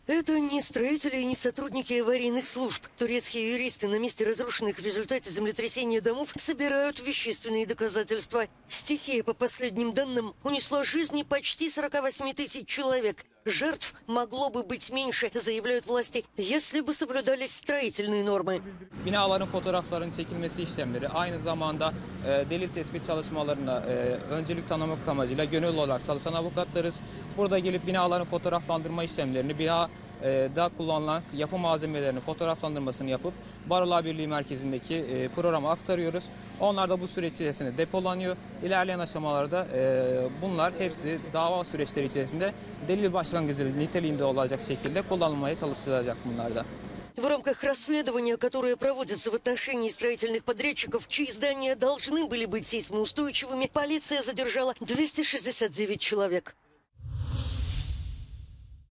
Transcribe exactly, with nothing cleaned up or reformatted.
Это не строители и не сотрудники аварийных служб. Турецкие юристы на месте разрушенных в результате землетрясения домов собирают вещественные доказательства. Стихия, по последним данным, унесла жизни почти сорока восьми тысяч человек. Жертв могло бы быть меньше, заявляют власти, если бы соблюдались строительные нормы. Binaların fotoğraflarının çekilmesi işlemleri, aynı zamanda e, delil tespit çalışmalarına e, öncülük tanımak amacıyla gönüllü olarak çalışan avukatlarız. Burada gelip binaların fotoğraflandırma işlemlerini, bina e, da kullanılan yapı malzemelerinin fotoğraflandırmasını yapıp Barolar Birliği merkezindeki e, programa aktarıyoruz. Onlar da bu süreç içerisinde depolanıyor. İlerleyen aşamalarda e, bunlar hepsi dava süreçleri içerisinde delil başlangıcı niteliğinde olacak şekilde kullanılmaya çalışılacak bunlarda. В рамках расследования, которое проводится в отношении строительных подрядчиков, чьи здания должны были быть сейсмоустойчивыми, полиция задержала двести шестьдесят девять человек.